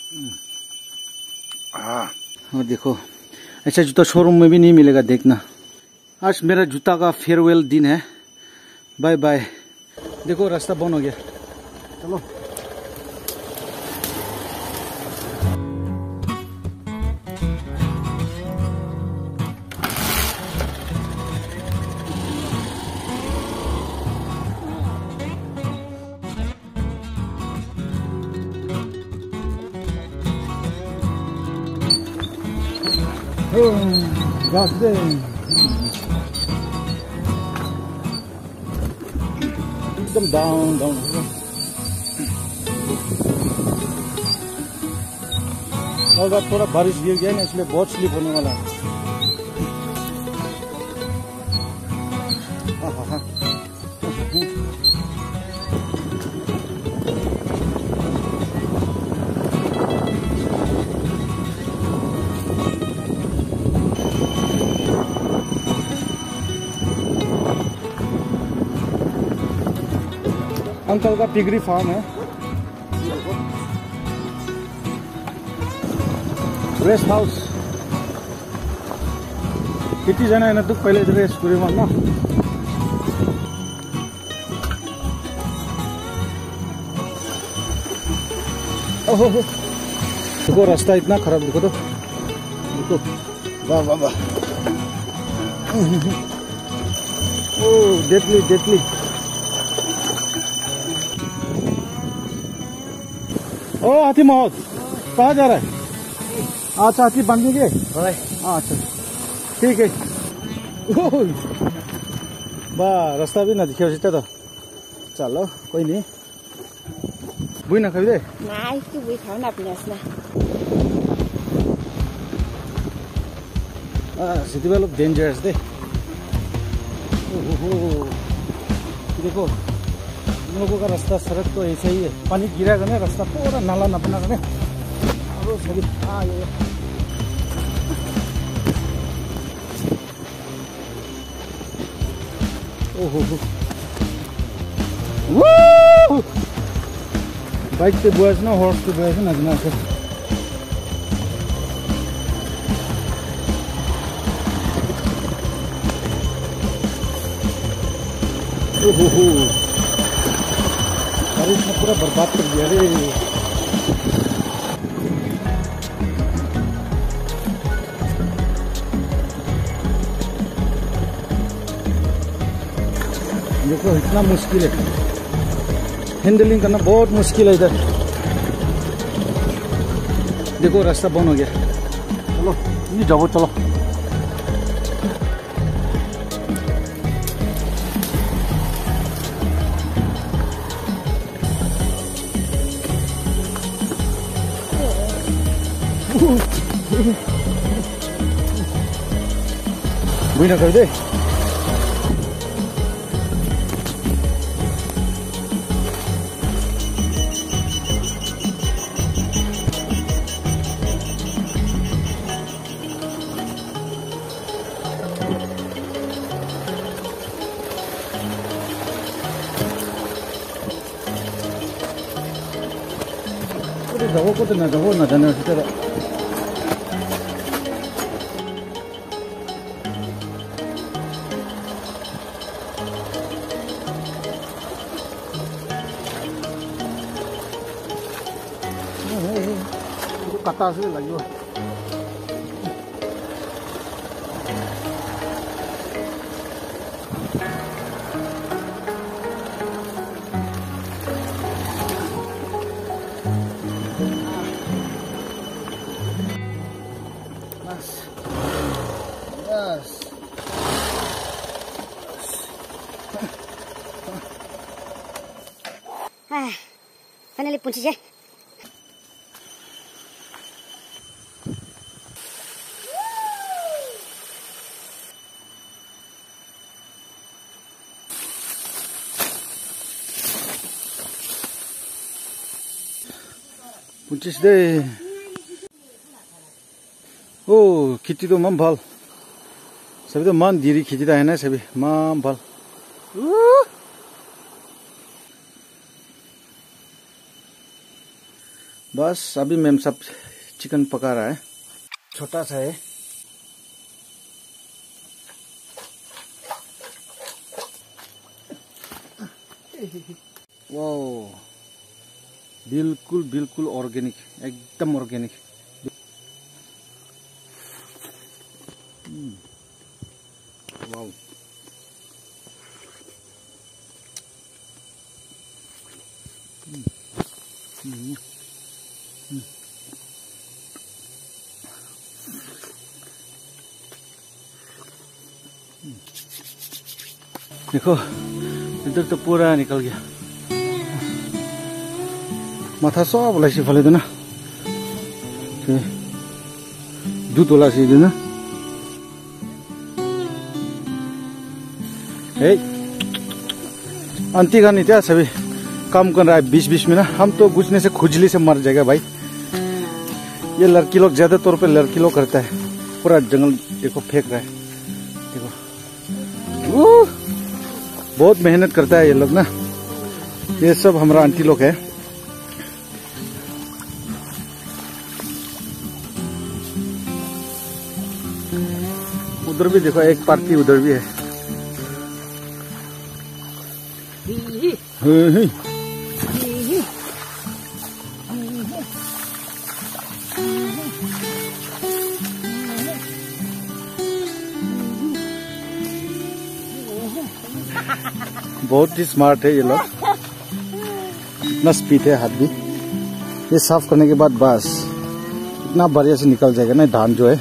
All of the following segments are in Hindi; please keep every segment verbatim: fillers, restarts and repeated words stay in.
और देखो ऐसा जूता शोरूम में भी नहीं मिलेगा, देखना। आज मेरा जूता का फेयरवेल दिन है। Bye bye. देखो रास्ता बंद हो गया, चलो। रास्ते एकदम डाउन डाउन। और बाद थोड़ा बारिश गिर गया ना, इसलिए बहुत स्लिप होने वाला है। हाँ हाँ हाँ। अंकल का पिगरी फार्म है। रेस्ट हाउस कितनी जना है ना, तो पहले रेस्ट पूरे मारना। ओहो देखो रास्ता इतना खराब, देखो तो, देखो वाह वाह वाह। ओ डेटली डेटली। ओ हाथी महोद कहाँ जा रहा है? अच्छा हाथी बांधने के? अच्छा ठीक है। वाह रास्ता भी ना दिखे तो चलो कोई नहीं। बुई ना खाई दे बुई खाओ ना अपने सीधी वालों डेंजरस दे। देखो हम लोगों का रास्ता सड़क तो ऐसा ही है, पानी गिरा करने रास्ता पूरा नाला न बना करने। हाँ ये ओहो बाइक पे बुआस ना, हॉर्स पे बुआस ना जना से। ओहो बारिश ने पूरा बर्बाद कर दिया रे। देखो इतना मुश्किल है, हैंडलिंग करना बहुत मुश्किल है इधर। देखो रास्ता बंद हो गया, चलो ये जाओ चलो। बुई ना कर दे। 저거 거든 나 저거 나 전에 진짜로. 이거 갖다 왔으려 이거. Ah, finally punci je. puncis deh. Oh, khiti to mam bhal. Sabi to man diri khiti da hai na sabi mam bhal. बस अभी मैम सब चिकन पका रहा है, छोटा सा है। वाह, बिल्कुल बिल्कुल ऑर्गेनिक, एकदम ऑर्गेनिक। वाह, देखो इधर तो पूरा निकल गया, माथा सब लाइसी फले ना, दूध वाला सी ना। ए आंटी का नहीं क्या सभी काम कर रहा है बीच बीच में ना, हम तो घुसने से खुजली से मर जाएगा भाई। ये लड़की लोग ज्यादा तौर पे लड़की लोग करता है, पूरा जंगल देखो फेंक रहा है, देखो बहुत मेहनत करता है ये लोग ना। ये सब हमारा आंटी लोग है। उधर भी देखो एक पार्टी, उधर भी है। बहुत ही स्मार्ट है ये लोग, इतना स्पीड है हाथ भी। ये साफ करने के बाद बस इतना बढ़िया से निकल जाएगा ना धान जो है।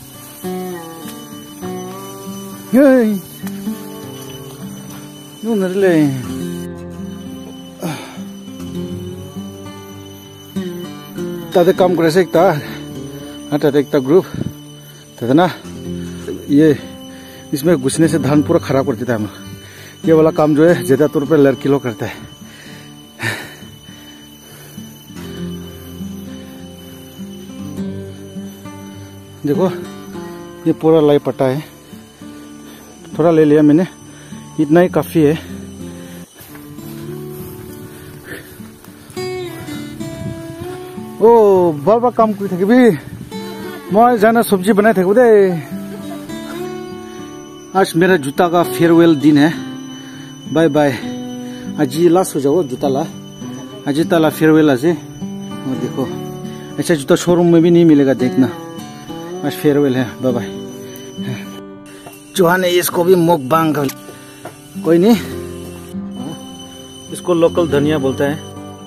ताते काम करे से एकता हाँ ताते एकता ग्रुप ताते ना, ये इसमें घुसने से धान पूरा खराब कर देता है। हम ये वाला काम जो है ज्यादा तौर पे लड़की लोग करता है। देखो ये पूरा लाई पट्टा है, थोड़ा ले लिया मैंने, इतना ही काफी है। ओ बार बार काम कर भी मैं जाना सब्जी बनाए थे दे। आज मेरा जूता का फेयरवेल दिन है, बाय बाय। आज लास्ट हो जाओ जूता ला, आज ताला फेयरवेल आज। और देखो ऐसा जूता शोरूम में भी नहीं मिलेगा, देखना आज फेयरवेल है, बाय बाय। चौहान है इसको भी मुकबांग, कोई नहीं, इसको लोकल धनिया बोलता है।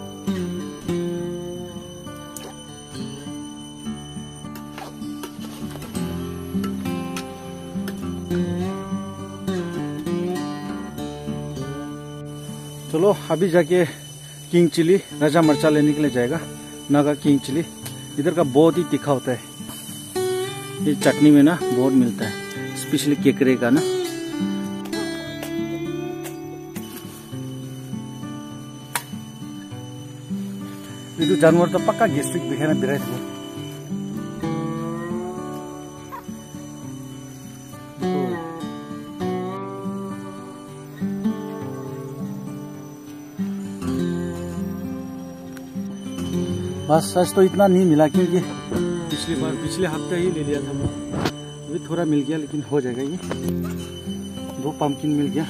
चलो अभी जाके किंग चिली राजा मरचा लेने के लिए जाएगा। नागा किंग चिली इधर का बहुत ही तीखा होता है, ये चटनी में ना बहुत मिलता है, स्पेशली केकरे का ना। ये तो जानवर तो पक्का गेस्ट्रिक दिखाना बिराई था। बस आज तो इतना नहीं मिला, क्योंकि पिछली बार पिछले हफ्ते ही ले लिया था मैं। अभी थोड़ा मिल गया, लेकिन हो जाएगा। ये दो पंपकिन मिल गया,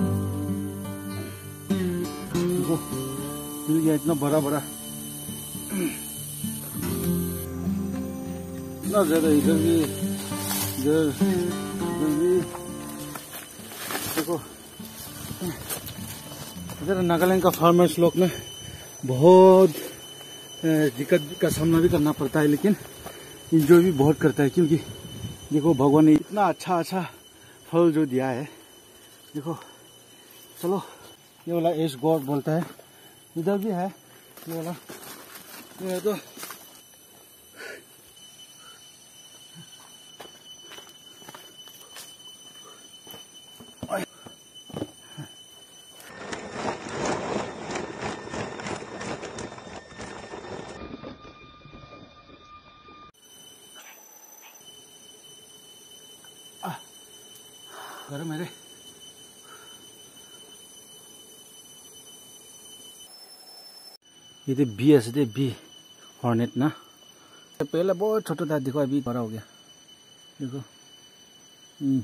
वो मिल गया इतना बड़ा बड़ा, इतना ज्यादा। इधर भी इधर इधर भी देखो, इधर नागालैंड का फार्मर्स लोग ने बहुत दिक्कत का सामना भी करना पड़ता है, लेकिन इंजॉय भी बहुत करता है, क्योंकि देखो भगवान ने इतना अच्छा अच्छा फल जो दिया है। देखो चलो, ये वाला एश गॉड बोलता है, इधर भी है ये वाला, ये तो गरम है रे। ये तो बी ऐसे बी हॉर्नेट ना, पहले बहुत छोटा था, देखो अभी बड़ा हो गया, देखो। हम्म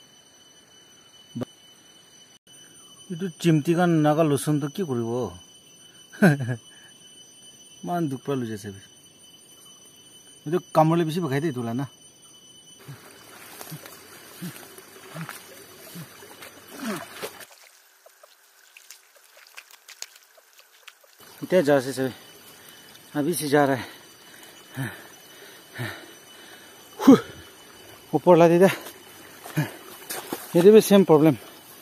ये तो चिमटी का नागा लुसन तो क्यों करी वो मान दुख पालू जैसे भी ये तो कामड़े बेसी बखाई दे तुला ना। इतना जा से सभी अभी से जा रहा है, ऊपर ला दीदा, ये भी सेम प्रॉब्लम।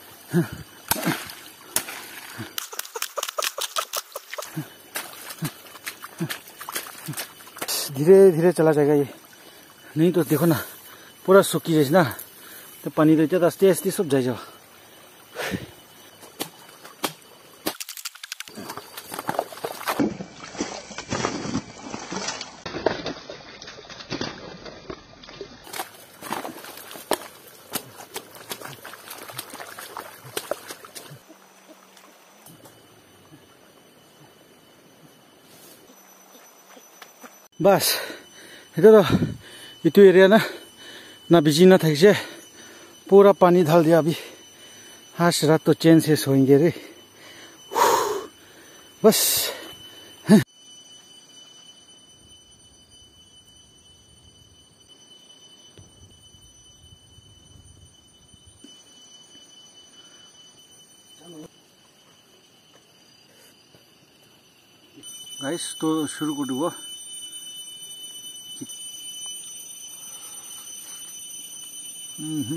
धीरे धीरे चला जाएगा ये, नहीं तो देखो ना पूरा सूखी जैसे ना, तो पानी रहता तो आस्ते आस्ते सब जाए जाओ। बस इधर तो इतु एरिया ना ना बिजी ना थक जाए, पूरा पानी डाल दिया अभी। आज रात तो चैन से सोएंगे रे बस। गाइस तो शुरू कर दो। हम्म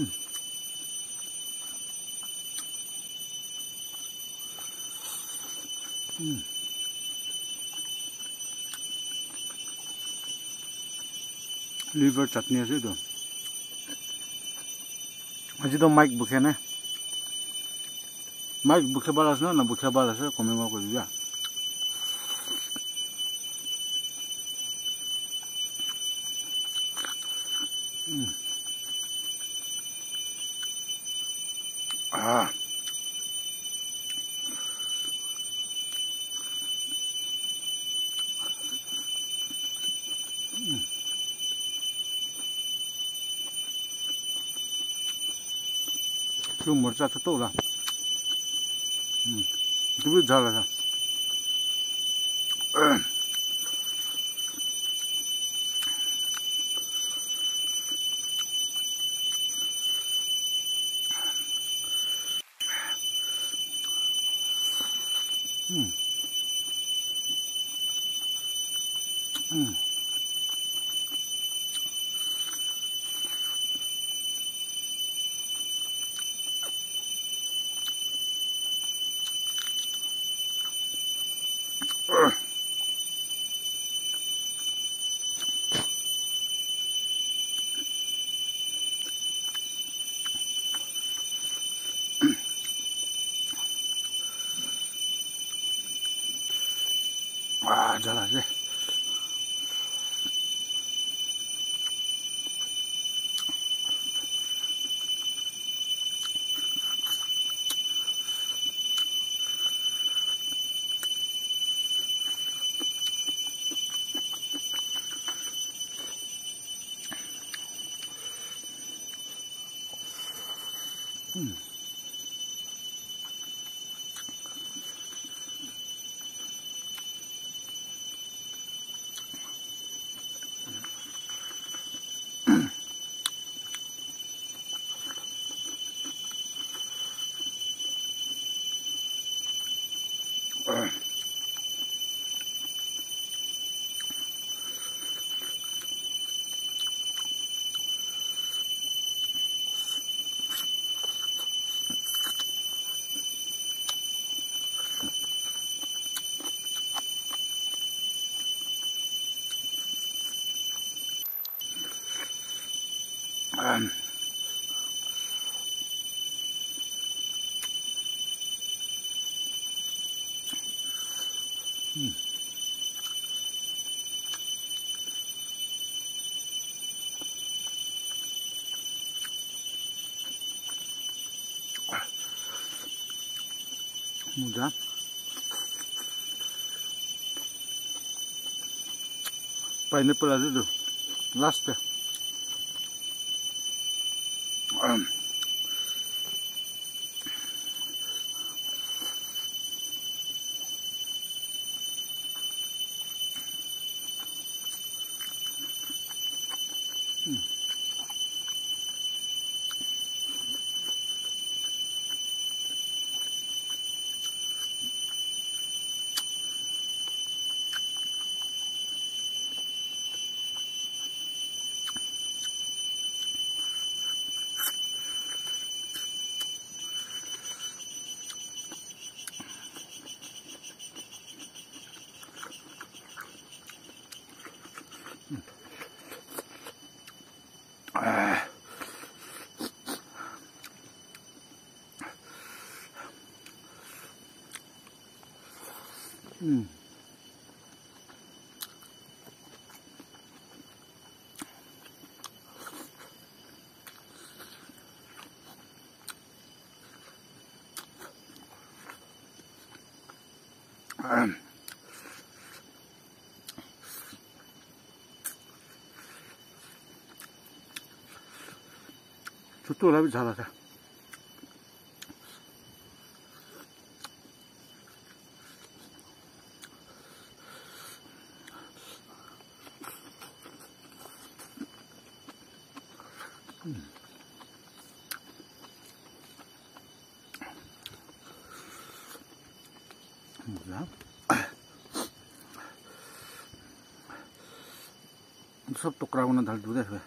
लिवर चटनी है तो आज तो माइक बुखे ना, माइक बुखे बाल ना ना बुखे बाल है कमेंग कर दिया। Ah. 그 머리자 또 오라. 음. 두부 잘라서. 음. 음. 아, 잘하지. 음. Um, hmm. Mudah. Pineapple आज जो लास्ट पे Hmm. Um. जुत्तोलाई पनि झाला छ सब टुकड़ा बना डाल दूध है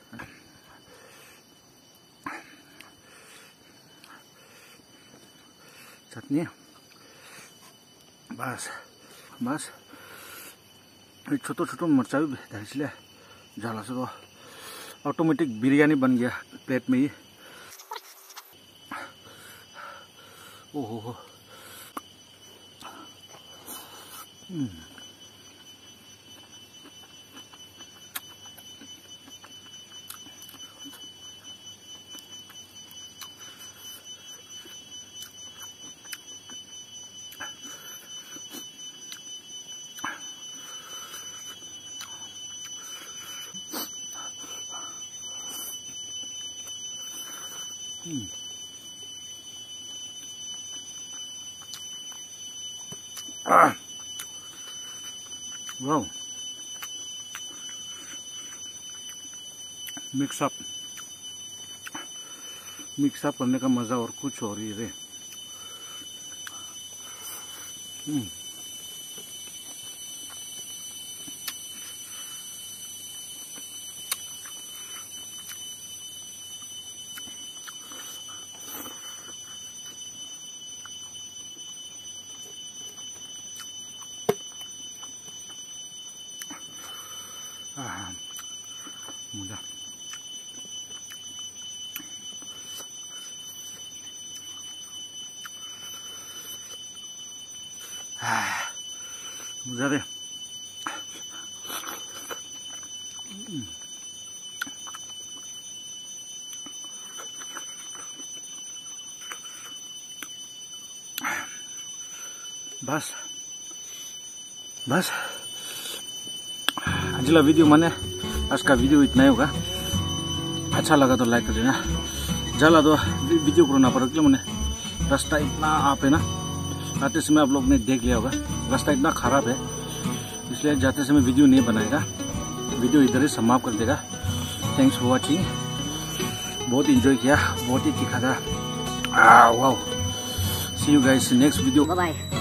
चटनी बस बस छोटो छोटो मर्चा भी इसलिए झाला से तो ऑटोमेटिक बिरयानी बन गया प्लेट में ही। ओहो Hmm. Ah. Wow. Mix up. Mix up करने का मजा और कुछ और ही है। Hmm. Ah, mudah. Ah, mudah deh. Hmm. बस बस आज का वीडियो माने आज का वीडियो इतना ही होगा। अच्छा लगा तो लाइक कर देना, जला तो वीडियो को ना पड़ा मैंने रास्ता इतना आप है ना, आते समय आप लोग ने देख लिया होगा रास्ता इतना खराब है, इसलिए जाते समय वीडियो नहीं बनाएगा, वीडियो इधर ही समाप्त कर देगा। थैंक्स फॉर वाचिंग, बहुत इंजॉय किया, बहुत ही तीखा था। Wow, see you guys next video, bye bye.